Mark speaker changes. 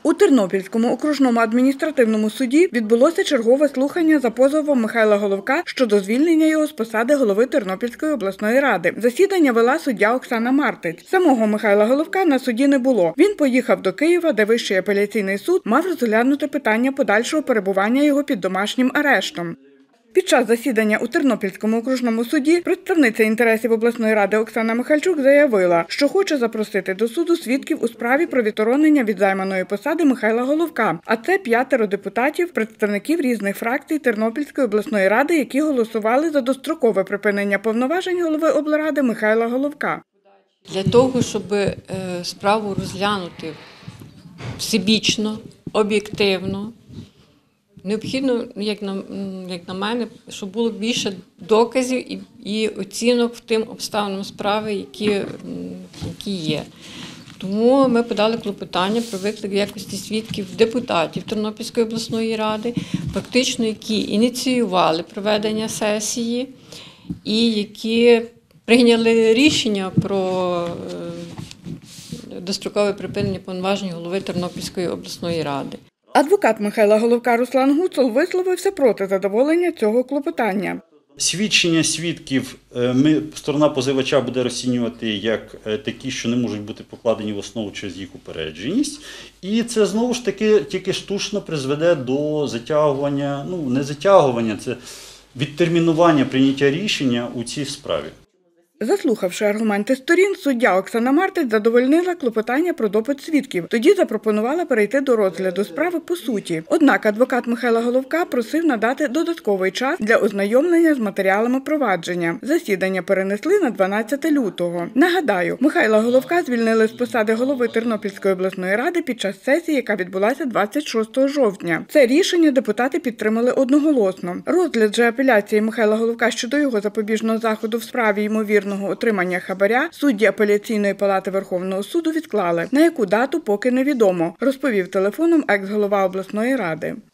Speaker 1: У Тернопільському окружному адміністративному суді відбулося чергове слухання за позовом Михайла Головка щодо звільнення його з посади голови Тернопільської обласної ради. Засідання вела суддя Оксана Мартиць. Самого Михайла Головка на суді не було. Він поїхав до Києва, де Вищий апеляційний суд мав розглянути питання подальшого перебування його під домашнім арештом. Під час засідання у Тернопільському окружному суді представниця інтересів обласної ради Оксана Михальчук заявила, що хоче запросити до суду свідків у справі про відсторонення від займаної посади Михайла Головка. А це 5 депутатів, представників різних фракцій Тернопільської обласної ради, які голосували за дострокове припинення повноважень голови облради Михайла Головка.
Speaker 2: Для того, щоб справу розглянути всебічно, об'єктивно, необхідно, як на мене, щоб було більше доказів і оцінок тим обставинам справи, які є. Тому ми подали клопотання про виклик в якості свідків депутатів Тернопільської обласної ради, фактично які ініціювали проведення сесії і які прийняли рішення про дострокове припинення повноважень голови Тернопільської обласної ради.
Speaker 1: Адвокат Михайла Головка Руслан Гуцул висловився проти задоволення цього клопотання.
Speaker 3: Свідчення свідків сторона позивача буде розцінювати як такі, що не можуть бути покладені в основу через їх упередженість. І це, знову ж таки, тільки штучно призведе до затягування, не затягування, це відтермінування прийняття рішення у цій справі.
Speaker 1: Заслухавши аргументи сторін, суддя Оксана Мартиць задовольнила клопотання про допит свідків. Тоді запропонувала перейти до розгляду справи по суті. Однак адвокат Михайла Головка просив надати додатковий час для ознайомлення з матеріалами провадження. Засідання перенесли на 12 лютого. Нагадаю, Михайла Головка звільнили з посади голови Тернопільської обласної ради під час сесії, яка відбулася 26 жовтня. Це рішення депутати підтримали одноголосно. Розгляд же апеляції Михайла Головка щодо його запобіжного заходу в справі ймовірного отримання хабаря судді апеляційної палати Верховного суду відклали. На яку дату – поки невідомо, розповів телефоном екс-голова обласної ради.